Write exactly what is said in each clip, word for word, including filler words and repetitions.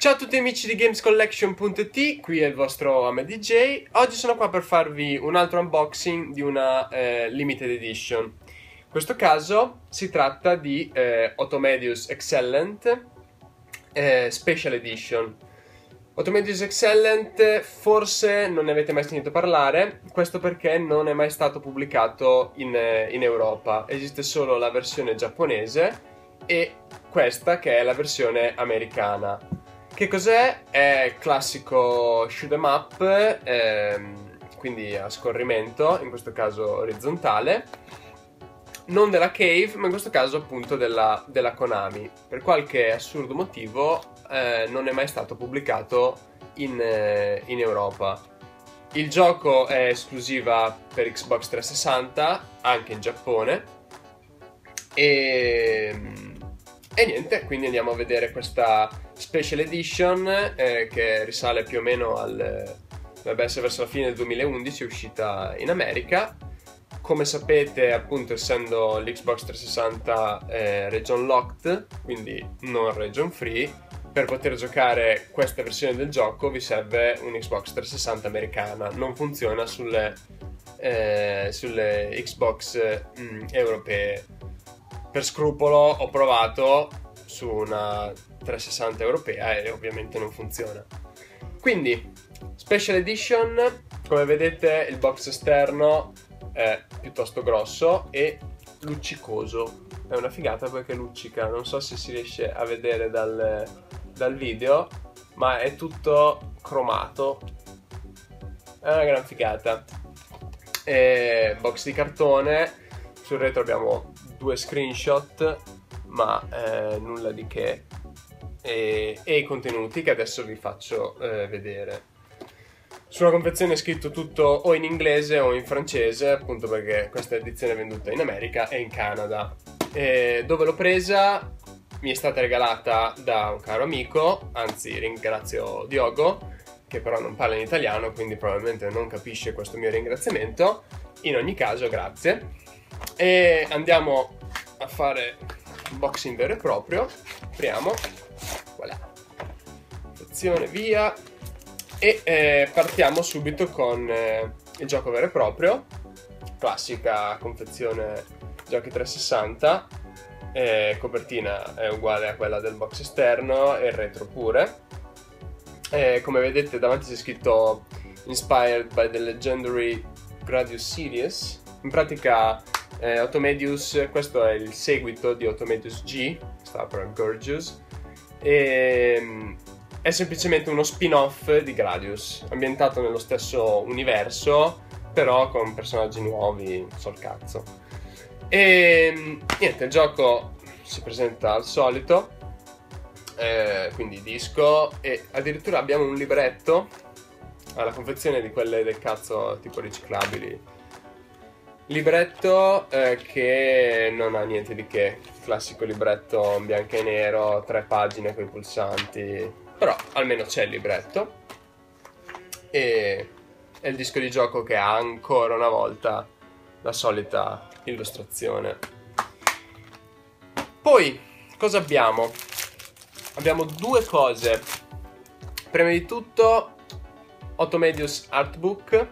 Ciao a tutti amici di games collection punto it, qui è il vostro Ame D J. Oggi sono qua per farvi un altro unboxing di una eh, limited edition. In questo caso si tratta di eh, Automedius Excellent eh, Special Edition. Automedius Excellent forse non ne avete mai sentito parlare, questo perché non è mai stato pubblicato in, in Europa. Esiste solo la versione giapponese e questa che è la versione americana. Che cos'è? È classico shoot 'em up, ehm, quindi a scorrimento, in questo caso orizzontale, non della Cave, ma in questo caso appunto della, della Konami. Per qualche assurdo motivo eh, non è mai stato pubblicato in, eh, in Europa. Il gioco è esclusiva per Xbox trecentosessanta, anche in Giappone, e... E niente, quindi andiamo a vedere questa Special Edition eh, che risale più o meno al... dovrebbe essere verso la fine del duemilaundici, è uscita in America. Come sapete, appunto, essendo l'Xbox trecentosessanta eh, region locked, quindi non region free, per poter giocare questa versione del gioco vi serve un Xbox trecentosessanta americana. Non funziona sulle, eh, sulle Xbox mh, europee. Per scrupolo ho provato su una trecentosessanta europea e ovviamente non funziona. Quindi, Special Edition, come vedete il box esterno è piuttosto grosso e luccicoso. È una figata perché luccica, non so se si riesce a vedere dal, dal video, ma è tutto cromato. È una gran figata. E box di cartone, sul retro abbiamo due screenshot, ma eh, nulla di che, e, e i contenuti che adesso vi faccio eh, vedere. Sulla confezione è scritto tutto o in inglese o in francese, appunto perché questa edizione è venduta in America e in Canada. E dove l'ho presa? Mi è stata regalata da un caro amico, anzi ringrazio Diogo, che però non parla in italiano, quindi probabilmente non capisce questo mio ringraziamento. In ogni caso, grazie. E andiamo a fare unboxing vero e proprio. Apriamo, voilà, sezione via, e eh, partiamo subito con eh, il gioco vero e proprio. Classica confezione giochi trecentosessanta, eh, copertina è uguale a quella del box esterno e il retro pure. Eh, come vedete davanti c'è scritto Inspired by the Legendary Gradius Series. In pratica eh, Automedius, questo è il seguito di Automedius G, sta per Gorgeous, e è semplicemente uno spin-off di Gradius, ambientato nello stesso universo, però con personaggi nuovi, so il cazzo. E niente, il gioco si presenta al solito, eh, quindi disco, e addirittura abbiamo un libretto alla confezione di quelle del cazzo tipo riciclabili. Libretto eh, che non ha niente di che, classico libretto in bianco e nero, tre pagine con i pulsanti, però almeno c'è il libretto, e è il disco di gioco che ha ancora una volta la solita illustrazione. Poi cosa abbiamo? Abbiamo due cose. Prima di tutto Automedius Artbook,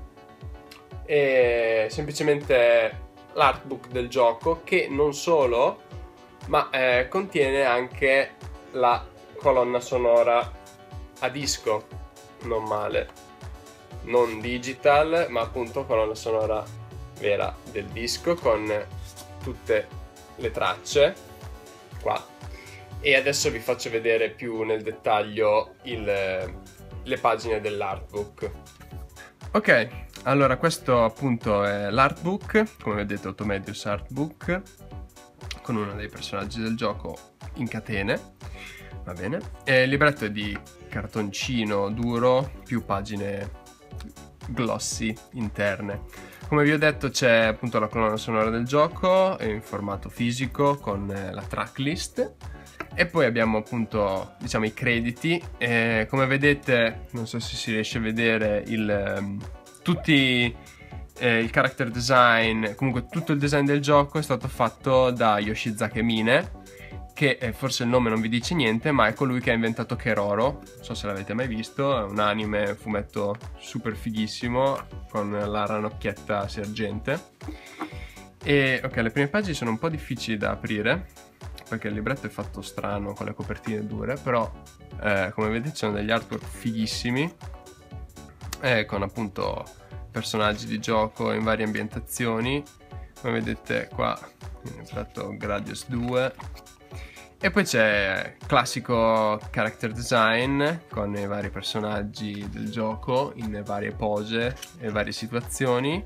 è semplicemente l'artbook del gioco, che non solo, ma eh, contiene anche la colonna sonora a disco, non male, non digital, ma appunto colonna sonora vera del disco con tutte le tracce qua. E adesso vi faccio vedere più nel dettaglio il, le pagine dell'artbook. Ok, allora questo appunto è l'artbook, come vedete Automedius Artbook, con uno dei personaggi del gioco in catene, va bene. E il libretto è di cartoncino duro, più pagine glossy interne. Come vi ho detto c'è appunto la colonna sonora del gioco in formato fisico con la tracklist, e poi abbiamo appunto, diciamo, i crediti. E come vedete, non so se si riesce a vedere il, um, tutti eh, il character design, comunque tutto il design del gioco è stato fatto da Yoshizake Mine, che eh, forse il nome non vi dice niente, ma è colui che ha inventato Keroro. Non so se l'avete mai visto, è un anime, un fumetto super fighissimo con la ranocchietta sergente. E ok, le prime pagine sono un po' difficili da aprire perché il libretto è fatto strano con le copertine dure, però eh, come vedete ci sono degli artwork fighissimi eh, con appunto personaggi di gioco in varie ambientazioni. Come vedete qua il tratto Gradius due, e poi c'è classico character design con i vari personaggi del gioco in varie pose e varie situazioni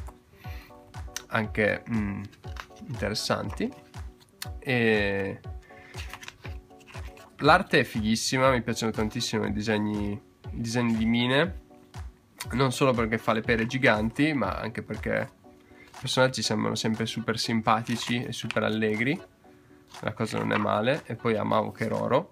anche mm, interessanti. E l'arte è fighissima, mi piacciono tantissimo i disegni, i disegni di Mine, non solo perché fa le pere giganti, ma anche perché i personaggi sembrano sempre super simpatici e super allegri. La cosa non è male. E poi amavo Keroro.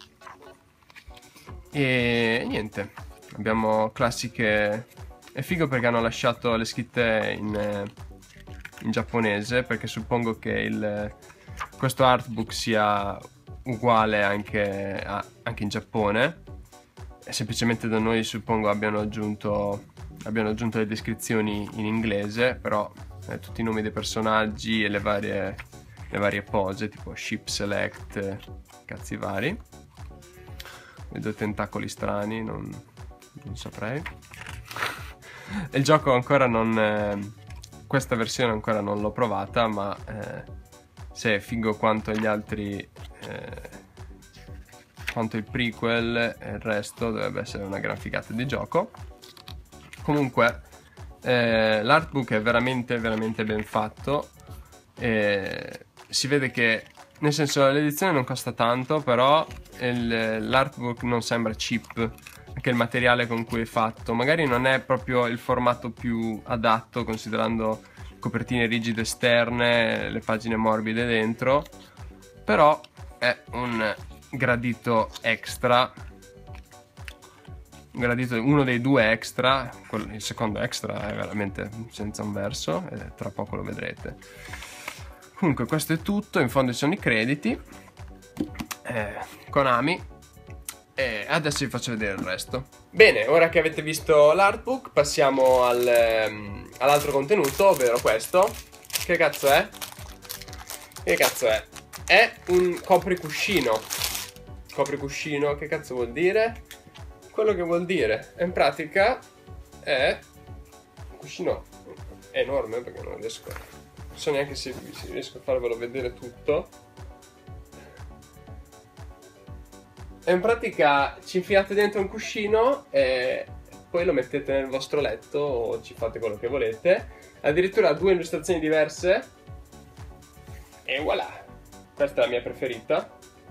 E niente, abbiamo classiche. È figo perché hanno lasciato le scritte in, in giapponese, perché suppongo che il, questo artbook sia uguale anche, a, anche in Giappone, e semplicemente da noi suppongo abbiano aggiunto, abbiano aggiunto le descrizioni in inglese, però eh, tutti i nomi dei personaggi e le varie, le varie pose, tipo ship select, cazzi vari. Vedo tentacoli strani, non, non saprei. E il gioco ancora non... Eh, questa versione ancora non l'ho provata, ma eh, se è figo quanto gli altri... Eh, quanto il prequel e il resto, dovrebbe essere una gran figata di gioco. Comunque eh, l'artbook è veramente veramente ben fatto, e si vede che, nel senso, l'edizione non costa tanto, però l'artbook non sembra cheap, anche il materiale con cui è fatto magari non è proprio il formato più adatto, considerando copertine rigide esterne, le pagine morbide dentro, però è un gradito extra, un gradito, uno dei due extra. Il secondo extra è veramente senza un verso e tra poco lo vedrete. Comunque questo è tutto, in fondo ci sono i crediti, eh, Konami, e adesso vi faccio vedere il resto. Bene, ora che avete visto l'artbook passiamo al, ehm, all'altro contenuto, ovvero questo. Che cazzo è? Che cazzo è? È un copricuscino. Copricuscino, che cazzo vuol dire? Quello che vuol dire, in pratica, è un cuscino enorme, perché non riesco, non so neanche se, se riesco a farvelo vedere tutto. E in pratica ci infilate dentro un cuscino e poi lo mettete nel vostro letto o ci fate quello che volete. Addirittura ha due illustrazioni diverse e voilà, questa è la mia preferita.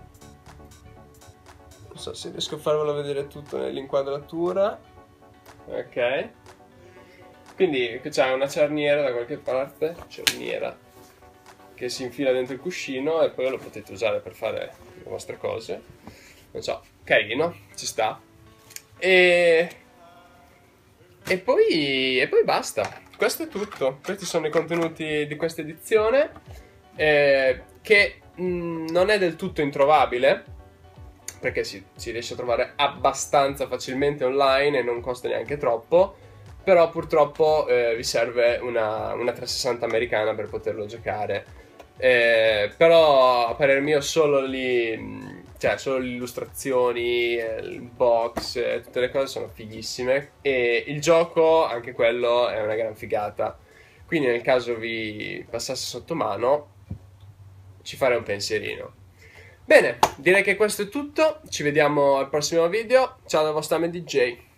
Non so se riesco a farvelo vedere tutto nell'inquadratura. Ok, quindi c'è una cerniera da qualche parte, cerniera, che si infila dentro il cuscino e poi lo potete usare per fare le vostre cose. Non so, carino, ci sta. E... E poi, e poi basta. Questo è tutto. Questi sono i contenuti di questa edizione, eh, che mh, non è del tutto introvabile, perché si, si riesce a trovare abbastanza facilmente online e non costa neanche troppo. Però purtroppo eh, vi serve una, una trecentosessanta americana per poterlo giocare. Eh, però a parer mio solo lì... Cioè, solo le illustrazioni, il box, tutte le cose sono fighissime. E il gioco, anche quello, è una gran figata. Quindi nel caso vi passasse sotto mano, ci farei un pensierino. Bene, direi che questo è tutto. Ci vediamo al prossimo video. Ciao dal vostro Ame D J.